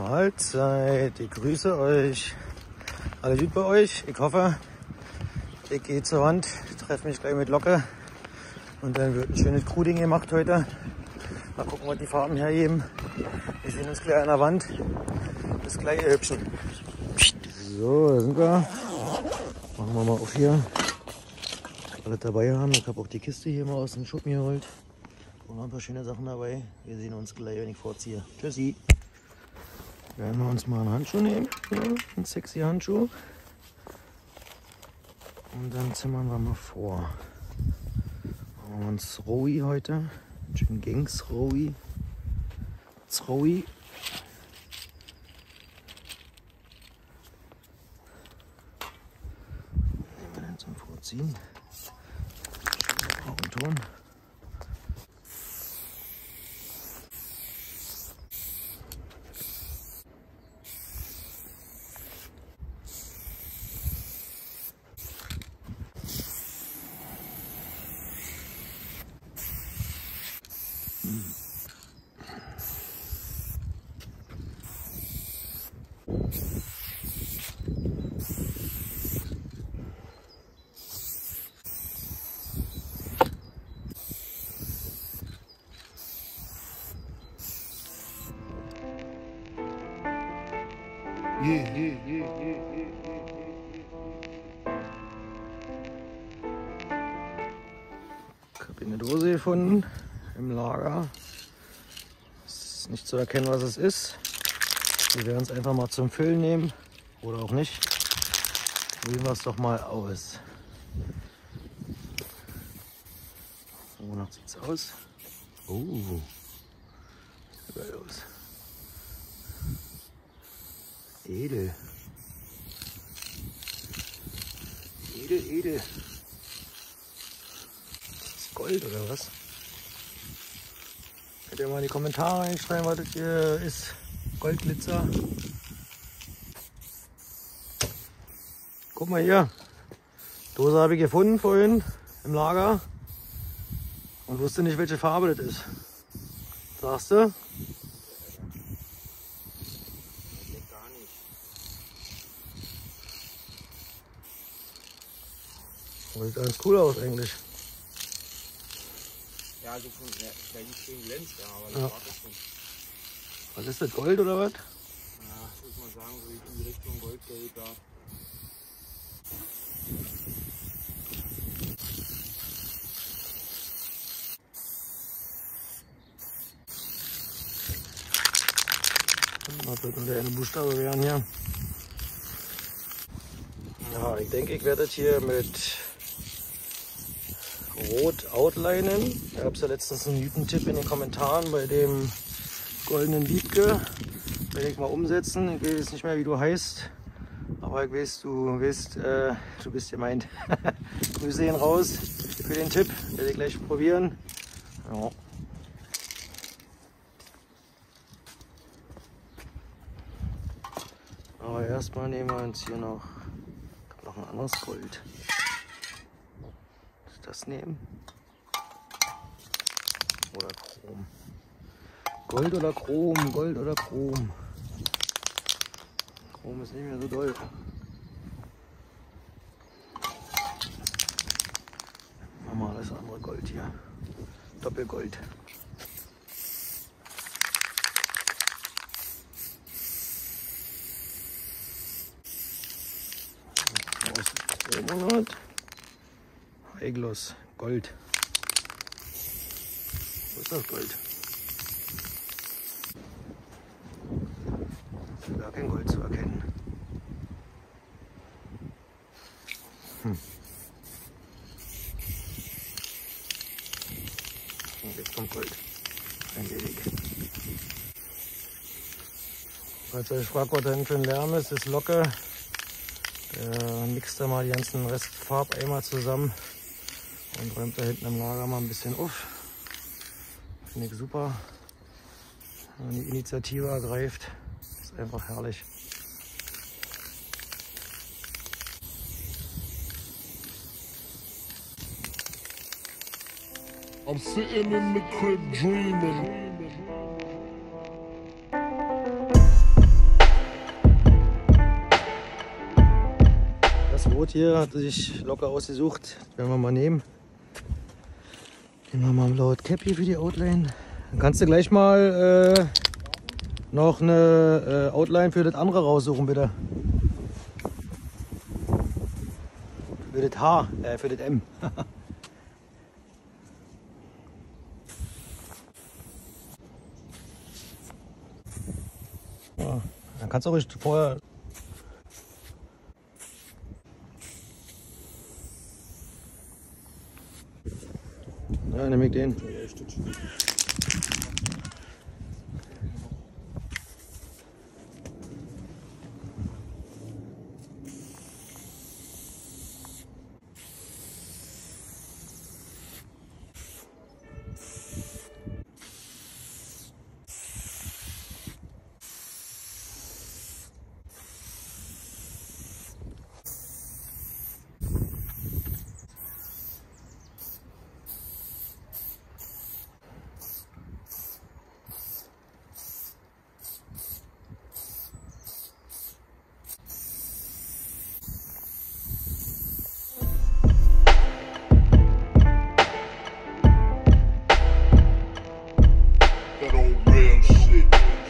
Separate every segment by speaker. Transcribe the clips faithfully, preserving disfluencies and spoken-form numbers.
Speaker 1: Mahlzeit, ich grüße euch. Alle gut bei euch? Ich hoffe, ich gehe zur Wand, treffe mich gleich mit Locke und dann wird ein schönes Cruding gemacht heute. Mal gucken, was die Farben hergeben. Wir sehen uns gleich an der Wand. Bis gleich, ihr Hübschen. So, da sind wir. Machen wir mal auf hier. Alles dabei haben. Ich habe auch die Kiste hier mal aus dem Schuppen geholt. Und noch ein paar schöne Sachen dabei. Wir sehen uns gleich, wenn ich vorziehe. Tschüssi. Werden wir uns mal einen Handschuh nehmen. Ja, einen sexy Handschuh. Und dann zimmern wir mal vor. Machen wir uns Rowi heute. Einen schönen Gangs Rowi. Zrowi. Nehmen wir den zum Vorziehen. Augenton.
Speaker 2: Yeah, yeah, yeah, yeah, yeah, yeah.
Speaker 1: Ich habe eine Dose gefunden im Lager. Es ist nicht zu erkennen, was es ist. Wir werden es einfach mal zum Füllen nehmen oder auch nicht. Probieren wir es doch mal aus. Wonach sieht es aus? Oh, sieht geil aus. Edel. Edel, edel. Ist das Gold oder was? Könnt ihr mal in die Kommentare reinschreiben, was das hier ist. Goldglitzer. Guck mal hier. Dose habe ich gefunden vorhin im Lager. Und wusste nicht, welche Farbe das ist. Sagst du? Sieht ganz cool aus eigentlich.
Speaker 2: Ja, also von der, der nicht schön glänzt, ja, aber das
Speaker 1: Ja.
Speaker 2: war das nicht.
Speaker 1: Was ist das, Gold oder was?
Speaker 2: Ja, muss man sagen, so in die Richtung Goldgelb da.
Speaker 1: Was wird denn der eine Buchstabe werden hier? Ja, ich denke, ich werde das hier mit Rot outlinen. Da gab es ja letztens einen Mythen-Tipp in den Kommentaren bei dem goldenen Wiebke. Werde ich mal umsetzen. Ich weiß jetzt nicht mehr, wie du heißt. Aber ich weiß, du weißt, äh, du bist gemeint. Grüße ihn raus für den Tipp. Werde ich gleich probieren. Ja. Aber erstmal nehmen wir uns hier noch, noch ein anderes Gold. Das nehmen. Oder Chrom. Gold oder Chrom, Gold oder Chrom. Chrom ist nicht mehr so doll. Machen wir alles andere Gold hier. Doppelgold. Monat. Eiglos, Gold. Wo ist das Gold? Ist gar kein Gold zu erkennen. Hm. Und jetzt kommt Gold. Ein wenig. Falls ihr euch fragt, was da hinten für ein Lärm ist, ist Locke. Der mixt da mal die ganzen Restfarbeimer zusammen und räumt da hinten im Lager mal ein bisschen auf. Finde ich super. Wenn man die Initiative ergreift, ist einfach herrlich.
Speaker 2: I'm sitting in the crib dreaming.
Speaker 1: Boot hier hat sich locker ausgesucht. Das werden wir mal nehmen. Nehmen wir mal ein blaues Cap hier für die Outline. Dann kannst du gleich mal äh, noch eine äh, Outline für das andere raussuchen, bitte. Für das H, äh, für das M. Ja, dann kannst du auch vorher. Ja, nehme ich den.
Speaker 2: That old real shit.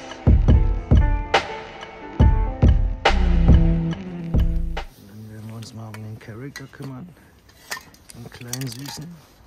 Speaker 1: Dann werden wir uns mal um den Charakter kümmern. Den kleinen Süßen.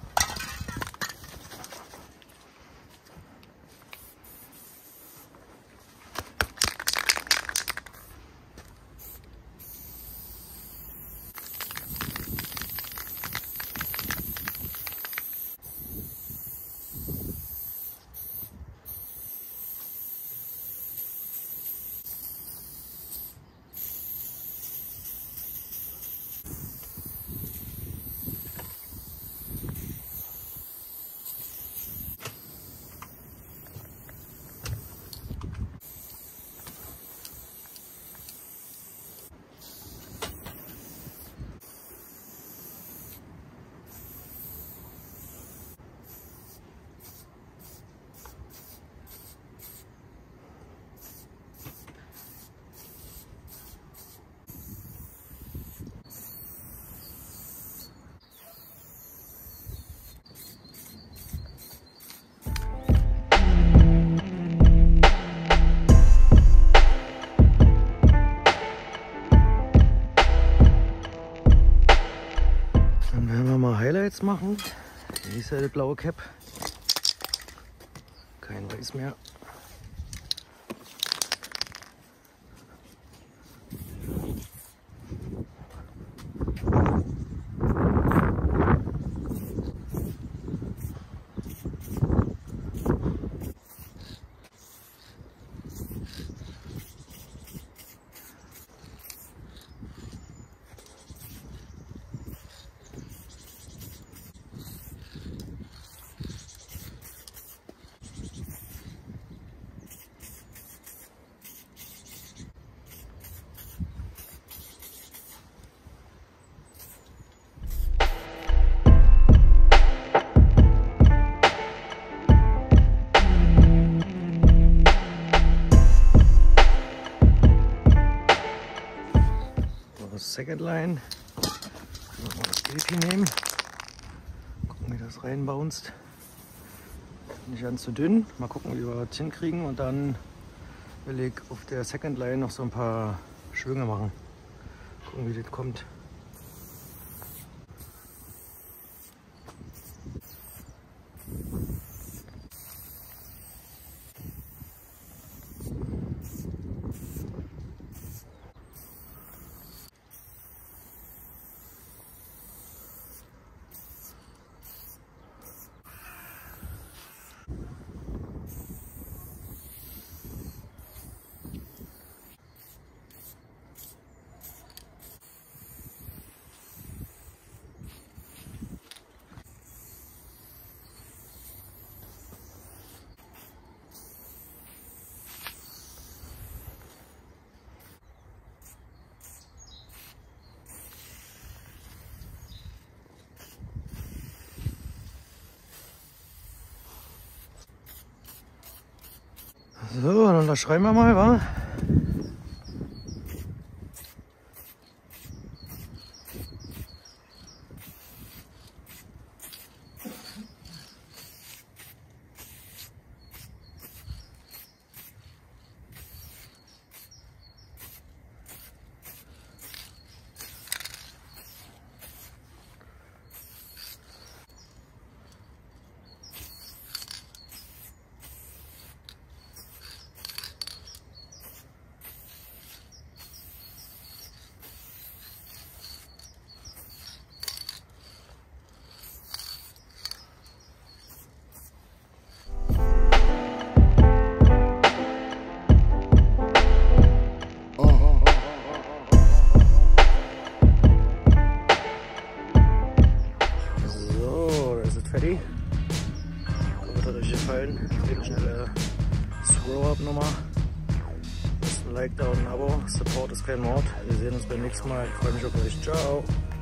Speaker 1: Dann werden wir mal Highlights machen. Hier ist ja das blaue Cap. Kein Weiß mehr. Second Line. Mal das Bild hier nehmen. Gucken, wie das reinbounced. Nicht ganz zu dünn. Mal gucken, wie wir das hinkriegen. Und dann will ich auf der Second Line noch so ein paar Schwünge machen. Gucken, wie das kommt. So, dann unterschreiben wir mal, wa? Like da und ein Abo. Support ist kein Mord. Wir sehen uns beim nächsten Mal. Ich freue mich auf euch. Ciao.